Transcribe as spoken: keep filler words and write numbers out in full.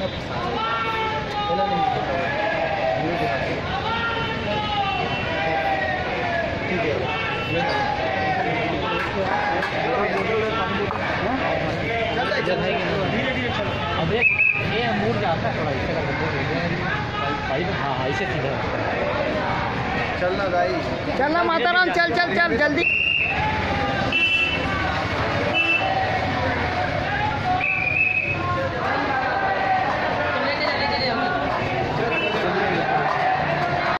अब एक ये मूड जाता है थोड़ा इससे भाई। हाँ हाँ इसे सीधा चलना भाई, चलना माताराम, चल चल चल जल्दी।